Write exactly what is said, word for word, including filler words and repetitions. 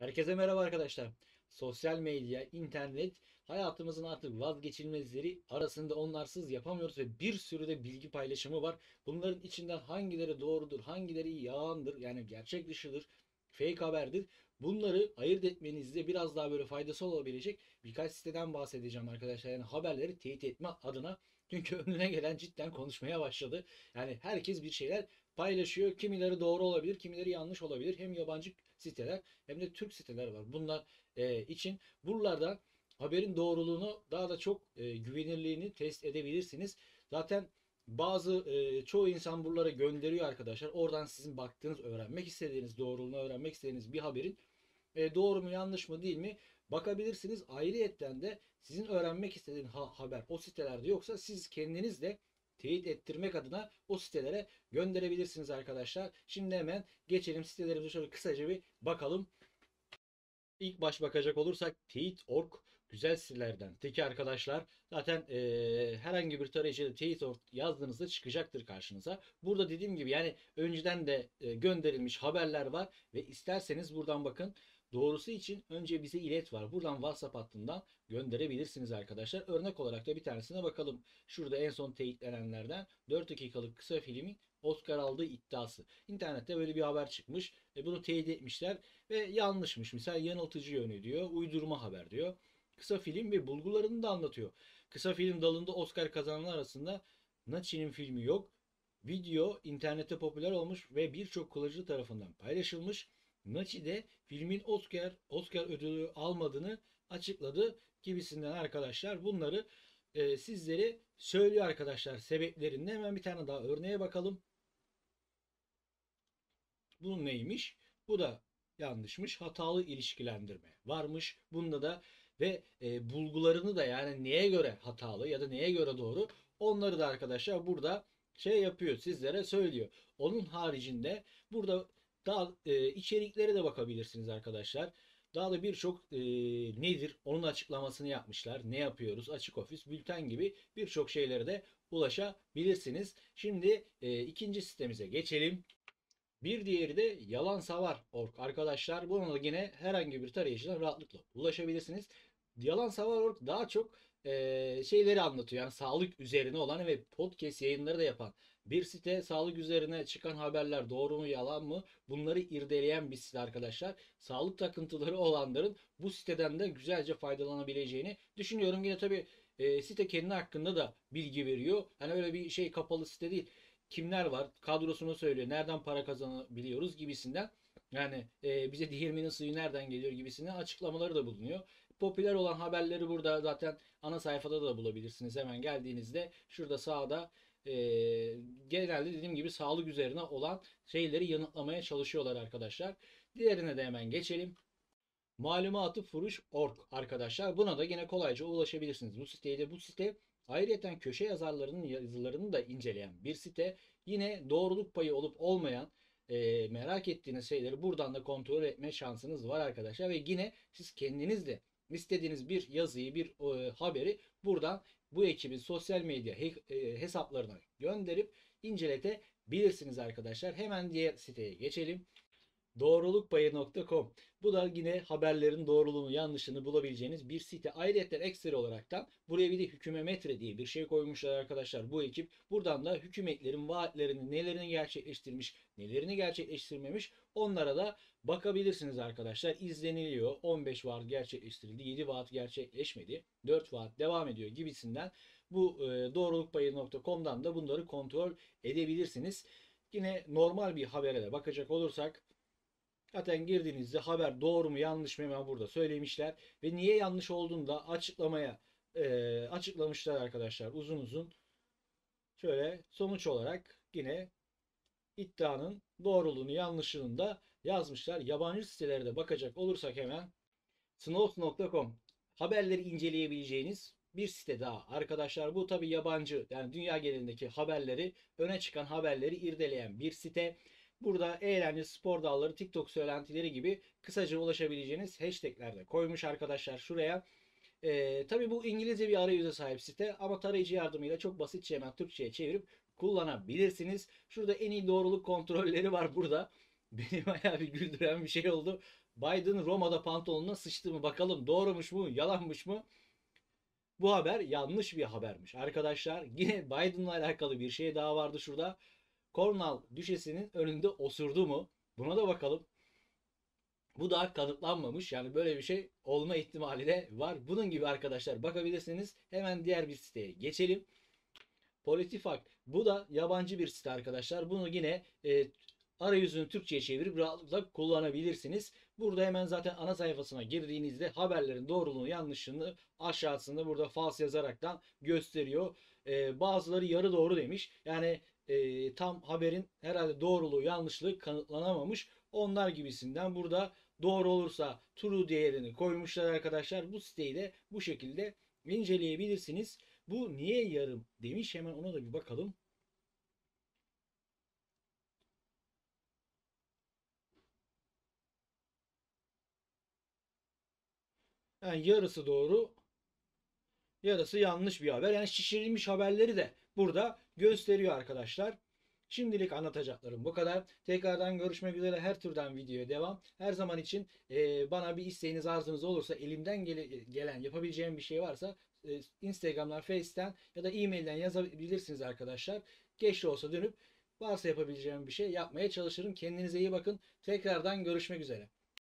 Herkese merhaba arkadaşlar. Sosyal medya, internet hayatımızın artık vazgeçilmezleri, arasında onlarsız yapamıyoruz ve bir sürü de bilgi paylaşımı var. Bunların içinden hangileri doğrudur, hangileri yalandır, yani gerçek dışıdır, fake haberdir. Bunları ayırt etmenizde biraz daha böyle faydası olabilecek birkaç siteden bahsedeceğim arkadaşlar. Yani haberleri teyit etme adına. Çünkü önüne gelen cidden konuşmaya başladı. Yani herkes bir şeyler paylaşıyor. Kimileri doğru olabilir, kimileri yanlış olabilir. Hem yabancı siteler hem de Türk siteler var. Bunlar e, için buralarda haberin doğruluğunu daha da çok e, güvenirliğini test edebilirsiniz. Zaten bazı e, çoğu insan buralara gönderiyor arkadaşlar. Oradan sizin baktığınız, öğrenmek istediğiniz, doğruluğunu öğrenmek istediğiniz bir haberin e, doğru mu yanlış mı değil mi bakabilirsiniz. Ayrıyetten de sizin öğrenmek istediğiniz ha- haber o sitelerde yoksa siz kendiniz de teyit ettirmek adına o sitelere gönderebilirsiniz arkadaşlar. Şimdi hemen geçelim sitelerimize şöyle kısaca bir bakalım. İlk baş bakacak olursak teyit nokta org güzel sitelerden. Teki arkadaşlar zaten e, herhangi bir tarayıcıda teyit nokta org yazdığınızda çıkacaktır karşınıza. Burada dediğim gibi yani önceden de e, gönderilmiş haberler var ve isterseniz buradan bakın doğrusu için önce bize ilet var. Buradan WhatsApp hattından gönderebilirsiniz arkadaşlar. Örnek olarak da bir tanesine bakalım. Şurada en son teyitlenenlerden dört dakikalık kısa filmin Oscar aldığı iddiası. İnternette böyle bir haber çıkmış. E, bunu teyit etmişler ve yanlışmış. Mesela yanıltıcı yönü diyor, uydurma haber diyor. Kısa film ve bulgularını da anlatıyor. Kısa film dalında Oscar kazananlar arasında Nachi'nin filmi yok. Video internette popüler olmuş ve birçok kullanıcı tarafından paylaşılmış. Nachi de filmin Oscar Oscar ödülü almadığını açıkladı gibisinden arkadaşlar. Bunları e, sizlere söylüyor arkadaşlar sebeplerini. Hemen bir tane daha örneğe bakalım. Bu neymiş? Bu da yanlışmış. Hatalı ilişkilendirme varmış. Bunda da ve e, bulgularını da yani neye göre hatalı ya da neye göre doğru onları da arkadaşlar burada şey yapıyor sizlere söylüyor. Onun haricinde burada daha e, içeriklere de bakabilirsiniz arkadaşlar. Daha da birçok e, nedir onun açıklamasını yapmışlar. Ne yapıyoruz? Açık ofis, bülten gibi birçok şeylere de ulaşabilirsiniz. Şimdi e, ikinci sitemize geçelim. Bir diğeri de yalan savar nokta org arkadaşlar. Buna da yine herhangi bir tarayıcıdan rahatlıkla ulaşabilirsiniz. Yalan savar nokta org daha çok e, şeyleri anlatıyor. Yani sağlık üzerine olan ve podcast yayınları da yapan bir site. Sağlık üzerine çıkan haberler doğru mu yalan mı bunları irdeleyen bir site arkadaşlar. Sağlık takıntıları olanların bu siteden de güzelce faydalanabileceğini düşünüyorum. Yine tabii e, site kendi hakkında da bilgi veriyor. Hani öyle bir şey kapalı site değil, kimler var, kadrosunu söylüyor, nereden para kazanabiliyoruz gibisinden. Yani e, bize değirmenin suyu nereden geliyor gibisinden açıklamaları da bulunuyor. Popüler olan haberleri burada zaten ana sayfada da bulabilirsiniz. Hemen geldiğinizde şurada sağda e, genelde dediğim gibi sağlık üzerine olan şeyleri yanıtlamaya çalışıyorlar arkadaşlar. Diğerine de hemen geçelim. Malumatı Furuş nokta org arkadaşlar. Buna da yine kolayca ulaşabilirsiniz. Bu siteye de bu site ayrıyeten köşe yazarlarının yazılarını da inceleyen bir site. Yine doğruluk payı olup olmayan e, merak ettiğiniz şeyleri buradan da kontrol etme şansınız var arkadaşlar. Ve yine siz kendiniz de istediğiniz bir yazıyı, bir e, haberi buradan bu ekibin sosyal medya he, e, hesaplarına gönderip inceletebilirsiniz arkadaşlar. Hemen diğer siteye geçelim. doğrulukpayı nokta com. Bu da yine haberlerin doğruluğunu yanlışını bulabileceğiniz bir site. Ayrıca ekstra olaraktan buraya bir de hükümemetre diye bir şey koymuşlar arkadaşlar bu ekip. Buradan da hükümetlerin vaatlerini, nelerini gerçekleştirmiş, nelerini gerçekleştirmemiş onlara da bakabilirsiniz arkadaşlar. İzleniliyor. on beş vaat gerçekleştirildi, yedi vaat gerçekleşmedi, dört vaat devam ediyor gibisinden. Bu e, doğrulukpayı nokta com'dan da bunları kontrol edebilirsiniz. Yine normal bir habere de bakacak olursak zaten girdiğinizde haber doğru mu yanlış mı hemen burada söylemişler. Ve niye yanlış olduğunu da açıklamaya e, açıklamışlar arkadaşlar uzun uzun. Şöyle sonuç olarak yine iddianın doğruluğunu yanlışlığını da yazmışlar. Yabancı sitelere de bakacak olursak hemen snopes nokta com haberleri inceleyebileceğiniz bir site daha. Arkadaşlar bu tabi yabancı yani dünya genelindeki haberleri öne çıkan haberleri irdeleyen bir site. Burada eğlence, spor dalları, TikTok söylentileri gibi kısaca ulaşabileceğiniz hashtagler de koymuş arkadaşlar şuraya. Ee, tabii bu İngilizce bir arayüze sahip site ama tarayıcı yardımıyla çok basitçe hemen Türkçe'ye çevirip kullanabilirsiniz. Şurada en iyi doğruluk kontrolleri var burada. Beni bayağı bir güldüren bir şey oldu. Biden Roma'da pantolonuna sıçtı mı bakalım, doğrumuş mu yalanmış mı? Bu haber yanlış bir habermiş. Arkadaşlar yine Biden'la alakalı bir şey daha vardı şurada. Cornwall düşesinin önünde osurdu mu? Buna da bakalım. Bu da kanıtlanmamış. Yani böyle bir şey olma ihtimali de var. Bunun gibi arkadaşlar bakabilirsiniz. Hemen diğer bir siteye geçelim. Politifak. Bu da yabancı bir site arkadaşlar. Bunu yine e, arayüzünü Türkçe'ye çevirip rahatlıkla kullanabilirsiniz. Burada hemen zaten ana sayfasına girdiğinizde haberlerin doğruluğunu yanlışını aşağısında burada false yazaraktan gösteriyor. E, bazıları yarı doğru demiş. Yani e, tam haberin herhalde doğruluğu yanlışlığı kanıtlanamamış. Onlar gibisinden burada doğru olursa true değerini koymuşlar arkadaşlar. Bu siteyi de bu şekilde inceleyebilirsiniz. Bu niye yarım demiş. Hemen ona da bir bakalım. Yani yarısı doğru, yarısı yanlış bir haber. Yani şişirilmiş haberleri de burada gösteriyor arkadaşlar. Şimdilik anlatacaklarım bu kadar. Tekrardan görüşmek üzere. Her türden videoya devam. Her zaman için e, bana bir isteğiniz, arzunuz olursa, elimden gele, gelen yapabileceğim bir şey varsa e, Instagram'dan, Face'ten ya da e-mailden yazabilirsiniz arkadaşlar. Geç de olsa dönüp varsa yapabileceğim bir şey yapmaya çalışırım. Kendinize iyi bakın. Tekrardan görüşmek üzere.